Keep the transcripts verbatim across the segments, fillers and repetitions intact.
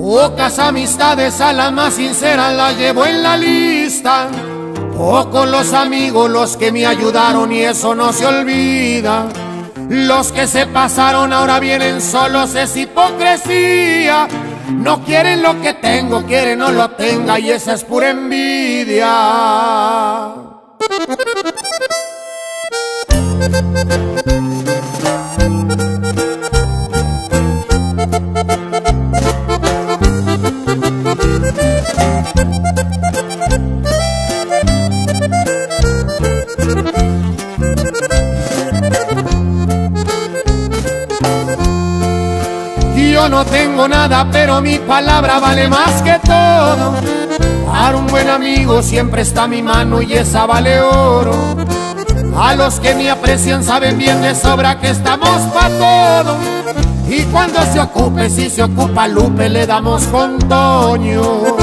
Pocas amistades, a las más sinceras las llevo en la lista. Pocos los amigos los que me ayudaron y eso no se olvida. Los que se pasaron ahora vienen solos, es hipocresía. No quieren lo que tengo, quieren no lo tenga y esa es pura envidia. Yo no tengo nada, pero mi palabra vale más que todo. Para un buen amigo siempre está mi mano y esa vale oro. A los que me aprecian saben bien de sobra que estamos pa' todo. Y cuando se ocupe, si se ocupa Lupe, le damos con Toño.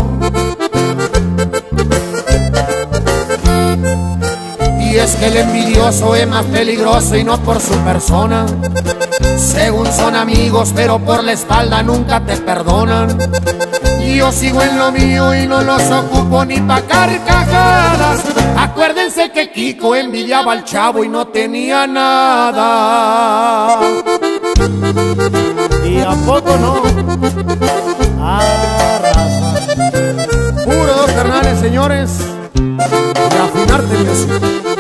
Y es que el envidioso es más peligroso y no por su persona. Según son amigos, pero por la espalda nunca te perdonan. Yo sigo en lo mío y no los ocupo ni pa' carcajadas. Acuérdense que Kiko envidiaba al Chavo y no tenía nada. ¿Y a poco no? Arrasa. Puro dos carnales, señores. De afinarte music.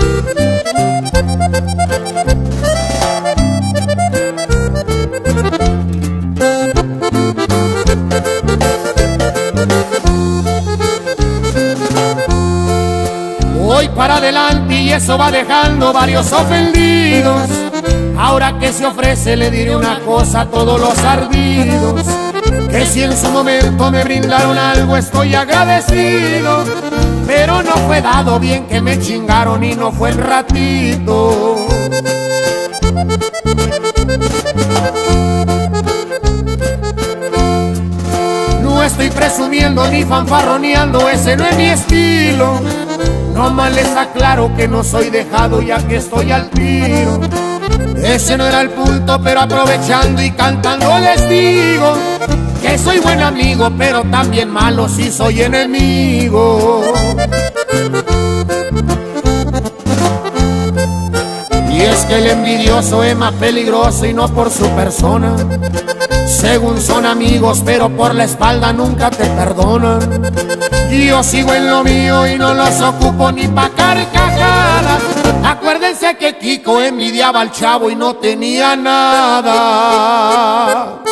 Voy para adelante y eso va dejando varios ofendidos. Ahora que se ofrece le diré una cosa a todos los ardidos, que si en su momento me brindaron algo estoy agradecido, pero no fue dado, bien que me chingaron y no fue el ratito. No estoy presumiendo ni fanfarroneando, ese no es mi estilo. Nomás les aclaro que no soy dejado ya que estoy al tiro. Ese no era el punto, pero aprovechando y cantando les digo que soy buen amigo, pero también malo si soy enemigo. Y es que el envidioso es más peligroso y no por su persona. Según son amigos, pero por la espalda nunca te perdonan. Yo sigo en lo mío y no los ocupo ni pa' carcajadas. Acuérdense que Kiko envidiaba al Chavo y no tenía nada.